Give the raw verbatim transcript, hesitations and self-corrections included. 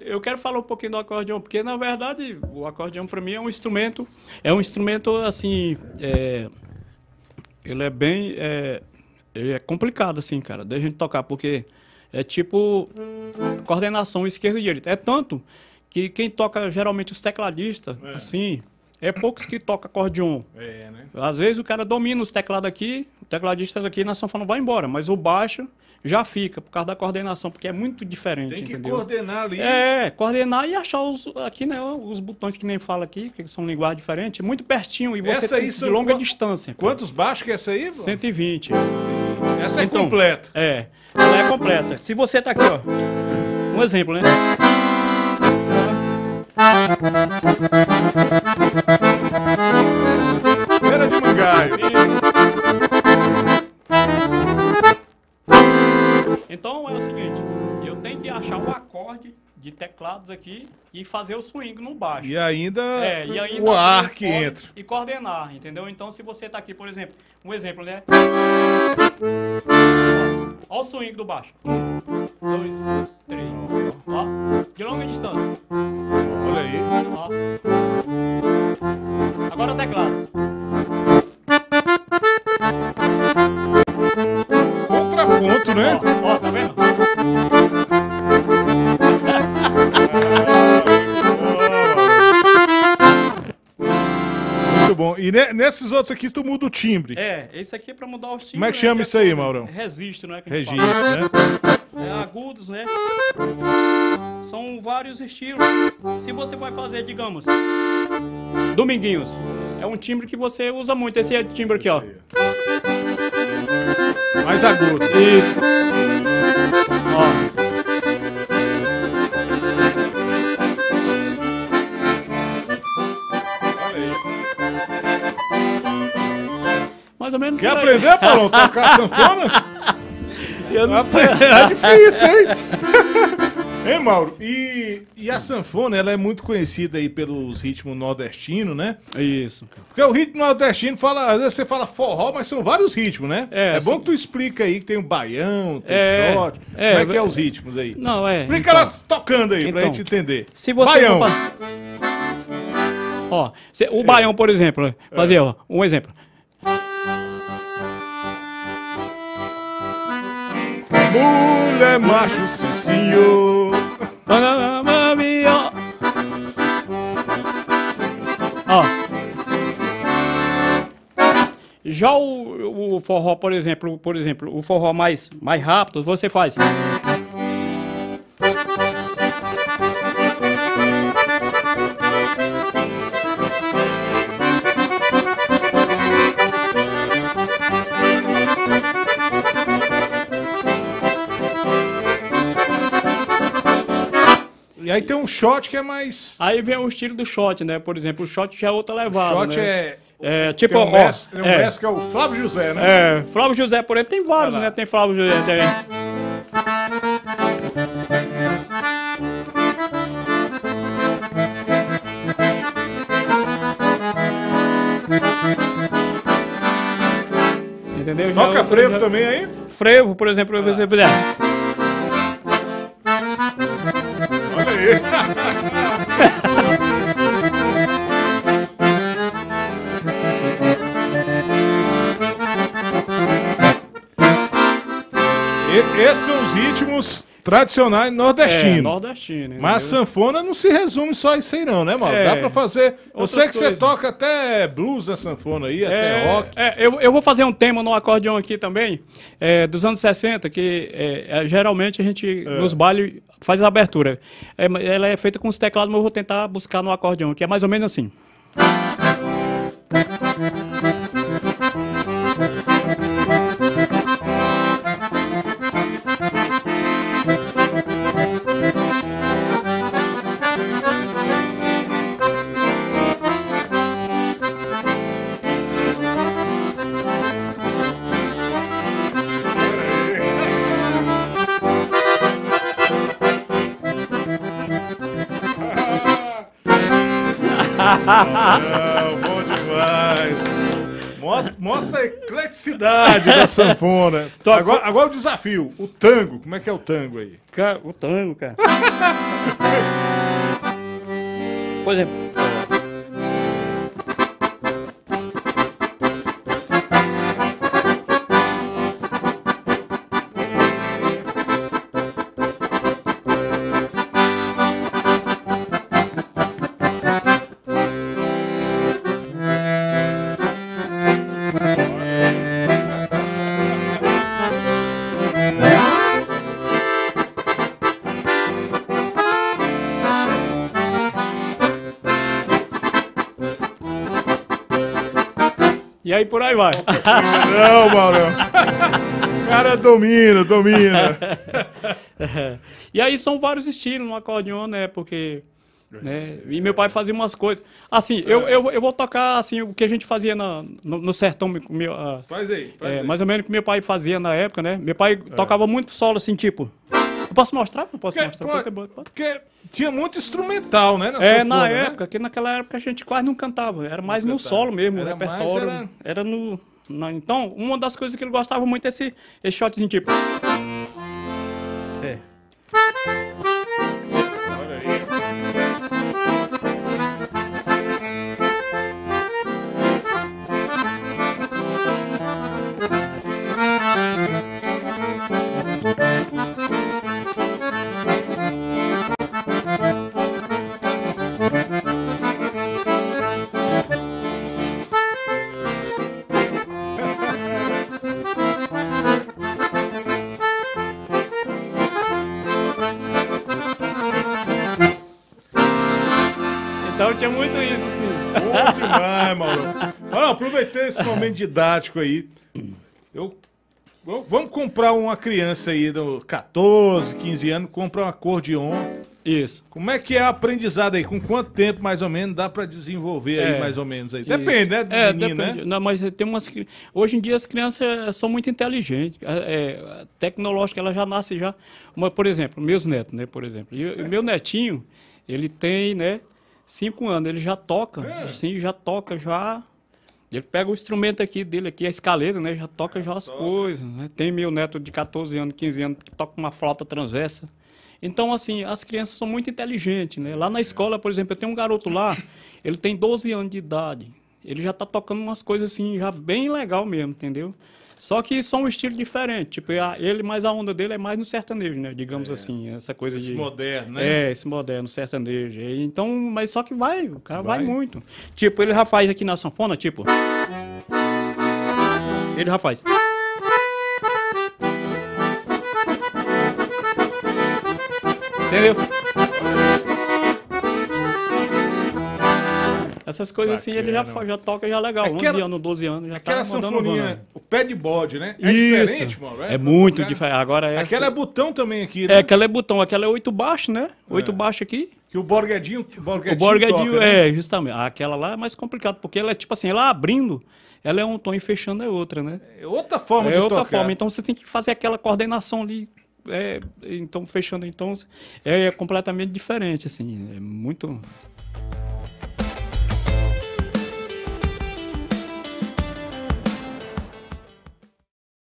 eu quero falar um pouquinho do acordeão, porque na verdade o acordeão para mim é um instrumento, é um instrumento assim, é, ele é bem, é, ele é complicado assim, cara, da gente tocar, porque é tipo coordenação esquerda e direita. É tanto que quem toca geralmente os tecladistas, é. assim, é poucos que tocam acordeão. É, né? Às vezes o cara domina os teclados aqui, o tecladista aqui na sanfona vai embora, mas o baixo já fica, por causa da coordenação, porque é muito diferente, Tem que entendeu? coordenar ali. É, coordenar e achar os, aqui, né, os botões que nem fala aqui, que são linguagem diferente, muito pertinho, e você Essa tem aí de são longa qu- distância. cara. Quantos baixos que é essa aí, Bruno? cento e vinte. Essa é Então, completa. É, ela é completa. Se você tá aqui, ó, um exemplo, né? Feira de Mangaio. Então é o seguinte, eu tenho que achar o acorde de teclados aqui e fazer o swing no baixo. E ainda, É, e ainda o ar abrir que fora entra. e coordenar, entendeu? Então se você tá aqui, por exemplo, um exemplo, né? Olha o swing do baixo. Um, dois, três. Ó, de longa distância. Olha aí. Ó. Agora teclados. Contraponto, né? Ó, ó, tá vendo? Muito bom. E ne- nesses outros aqui tu muda o timbre. É, esse aqui é pra mudar os timbres. Como é que né, chama é isso aí, tudo. Maurão? Registro, né? Que a gente Registro, fala. né? É, agudos, né? São vários estilos. Se você vai fazer, digamos, Dominguinhos, é um timbre que você usa muito. Esse é o timbre aqui, ó. Mais agudo. Isso. Ó. Olha aí. Mais ou menos. Quer por aí. aprender, Paulão, tocar sanfona? Eu não sei. É difícil, hein? Hein, Mauro? E, e a sanfona, ela é muito conhecida aí pelos ritmos nordestinos, né? Isso. Porque o ritmo nordestino, fala, às vezes você fala forró, mas são vários ritmos, né? É, É, bom são- que tu explica aí que tem o baião, tem É, o shot. é, Como é que é é- os ritmos aí? Não, é. Explica então, elas tocando aí, pra então, gente entender. Se você Baião. for fa- Ó, se- o baião, por exemplo, fazer, ó, um exemplo. Mulher macho, sim senhor. Ó. Já o, o forró, por exemplo, por exemplo, o forró mais, mais rápido, você faz. E aí tem um shot que é mais... Aí vem o estilo do shot, né? Por exemplo, o shot já é outra levada, Shot né? é... É, tipo, Tem um ó, mestre, um é, mestre que é o Flávio José, né? é, Flávio José, por exemplo, tem vários, Vai lá. né? Tem Flávio José também. Entendeu? Já Toca outra- frevo já- também aí? Frevo, por exemplo, você puder. Olha aí. E- esses são os ritmos tradicionais É, nordestinos. nordestino. Mas a entendeu? sanfona não se resume só a isso aí não, né, Mauro? É. Dá pra fazer... Eu Outras sei que você coisas. toca até blues na sanfona aí, até É, rock. é, eu, eu vou fazer um tema no acordeão aqui também, é, dos anos sessenta, que é, é, geralmente a gente, nos bailes, faz a abertura. É, ela é feita com os teclados, mas eu vou tentar buscar no acordeão, que é mais ou menos assim. Não, bom demais. Mo- Mostra a ecleticidade da sanfona. Tô- Agora, agora o desafio, o tango. Como é que é o tango aí? Cara, o tango, cara. Por exemplo. E aí por aí vai. Não, Maurão. O cara domina, domina. E aí são vários estilos no acordeon, né? Porque. Né? E meu pai fazia umas coisas. Assim, eu, eu, eu vou tocar assim, o que a gente fazia na, no, no sertão. Meu, ah, Faz aí, faz é, aí. mais ou menos o que meu pai fazia na época, né? Meu pai tocava muito solo, assim, tipo. Eu posso mostrar? Eu posso Porque, mostrar. pô, Pode, pode, pode. porque tinha muito instrumental, né? Na É, sanfona, na né? época, que naquela época a gente quase não cantava. Era mais no cantava. solo mesmo, Era o mais, repertório. era- Era, no. na- então, uma das coisas que ele gostava muito é esse, esse shotzinho, tipo. É. Olha aí. Então tinha muito isso, assim. Bom demais, Mauro. Olha, aproveitei esse momento didático aí. Eu, v- vamos comprar uma criança aí, do catorze, quinze anos, comprar um acordeon. Isso. Como é que é o aprendizado aí? Com quanto tempo, mais ou menos, dá pra desenvolver aí, É, mais ou menos aí? Isso. Depende, né, do É, menino, depende. né? Não, mas tem umas. cri- Hoje em dia as crianças são muito inteligentes. É, é, tecnológica, ela já nasce já. Uma, por exemplo, meus netos, né? Por exemplo. E o meu netinho, ele tem, né? Cinco anos, ele já toca. É. Sim, já toca, já. Ele pega o instrumento aqui dele, aqui, a escaleta, né? Já toca já as toca. coisas. Né? Tem meu neto de catorze anos, quinze anos, que toca uma flauta transversa. Então, assim, as crianças são muito inteligentes, né? Lá na escola, por exemplo, eu tenho um garoto lá, ele tem doze anos de idade. Ele já tá tocando umas coisas, assim, já bem legal mesmo, entendeu? Só que são um estilo diferente. Tipo, a- ele, mais a onda dele é mais no sertanejo, né? Digamos assim, essa coisa Esse de... moderno, né? É, esse moderno, sertanejo. E Então, mas só que vai, o cara vai, Vai. muito. Tipo, ele já faz aqui na sanfona, tipo... Ele já faz... Entendeu? Essas coisas assim, ele já, Bacana. fa- já toca já legal. Aquela- onze anos, doze anos, já Aquela tá mandando sanfoninha, banda. o pé de bode, né? É Isso. diferente, Mauro? É muito Aquela- diferente. Agora essa... Aquela é botão também aqui, né? É, aquela é botão, aquela é oito baixo, né? Oito baixo aqui. Que o borguedinho, o borguedinho, O borgadinho, toca, né? é, justamente. Aquela lá é mais complicado, porque ela é tipo assim, ela abrindo, ela é um tom e fechando é outra, né? É outra forma É de outra tocar. forma. Então você tem que fazer aquela coordenação ali. É, então, fechando, então, é completamente diferente, assim. É muito.